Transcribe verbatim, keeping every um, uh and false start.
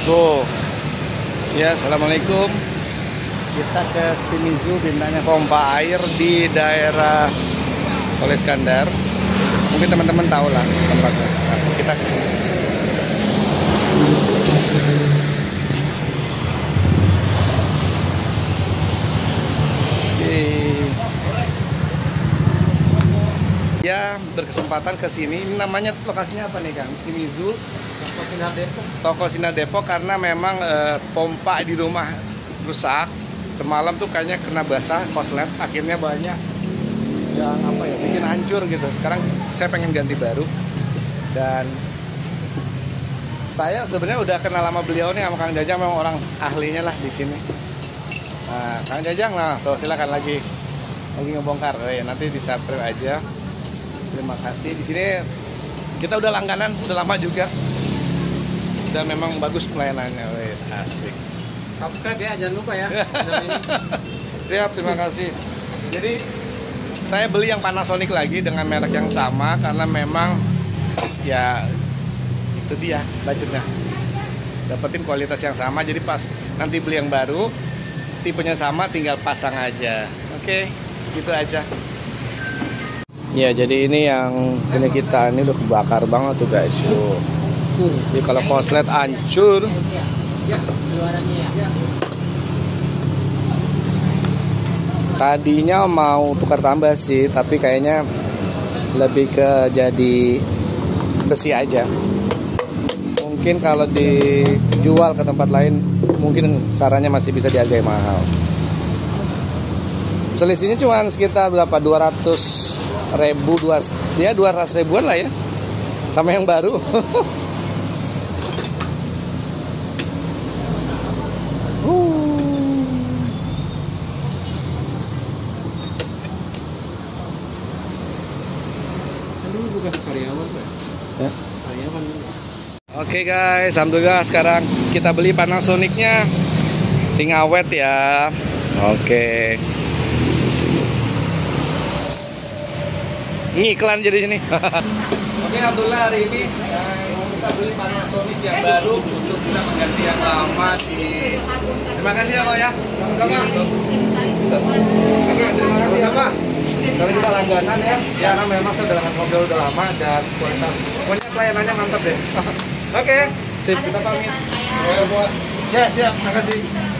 Go. Ya, assalamualaikum. Kita ke Shimizu bintangnya pompa air di daerah Tol Iskandar. Mungkin teman-teman tahu lah tempatnya. Nah, kita ke sini. Ya, berkesempatan ke sini. Ini namanya lokasinya apa nih, Kang? Shimizu Toko Sinar Depok. Toko Sinar Depok karena memang e, pompa di rumah rusak. Semalam tuh kayaknya kena basah koslet, akhirnya banyak yang apa ya, bikin hancur gitu. Sekarang saya pengen ganti baru. Dan saya sebenarnya udah kenal sama beliau nih, sama Kang Jajang, memang orang ahlinya lah di sini. Nah, Kang Jajang, nah, tuh silakan lagi lagi ngebongkar. Oh, ya, nanti di subscribe aja. Terima kasih. Di sini kita udah langganan, udah lama juga. Dan memang bagus pelayanannya, wes asik. Subscribe ya, jangan lupa ya. Siap, terima kasih. Jadi saya beli yang Panasonic lagi dengan merek yang sama karena memang ya itu dia budgetnya. Dapetin kualitas yang sama, jadi pas nanti beli yang baru tipenya sama, tinggal pasang aja. Oke, gitu aja. Ya, jadi ini yang ini kita ini udah kebakar banget tuh guys. Tuh. Jadi kalau koslet hancur. Tadinya mau tukar tambah sih, tapi kayaknya lebih ke jadi besi aja. Mungkin kalau dijual ke tempat lain, mungkin sarannya masih bisa dihargai mahal. Selisihnya cuma sekitar berapa? dua ratus ribu, dua, ya dua ratus ribuan lah ya, sama yang baru. Ya. Oke guys, alhamdulillah sekarang kita beli Panasonicnya, sing awet ya. Oke. Ini iklan jadi sini. Oke, alhamdulillah hari ini kita beli Panasonic yang baru untuk bisa mengganti yang lama di. Terima kasih ya Pak ya. Sama-sama. Terima kasih ya Pak. Kalau kita langganan ya, ya karena memang sudah dengan mobil udah lama dan kualitas, pokoknya pelayanannya mantap deh. Oke, sip, kita pamit. Ya bos. Ya siap, makasih.